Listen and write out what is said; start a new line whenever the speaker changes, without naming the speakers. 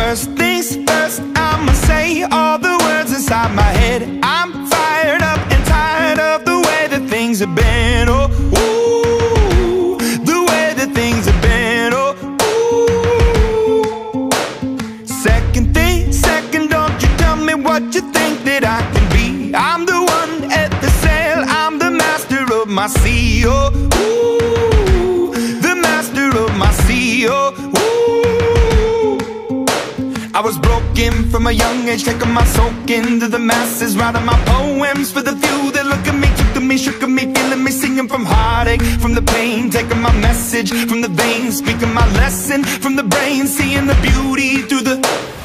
First things first, I'ma say all the words inside my head. I'm fired up and tired of the way that things have been. Oh, ooh, the way that things have been. Oh, ooh. Second, don't you tell me what you think that I can be. I'm the one at the sail, I'm the master of my sea. Oh, ooh, the master of my sea. Oh, ooh. I was broken from a young age, taking my soak into the masses, writing my poems for the few that look at me, took to me, shook at me, feeling me, singing from heartache, from the pain, taking my message from the veins, speaking my lesson from the brain, seeing the beauty through the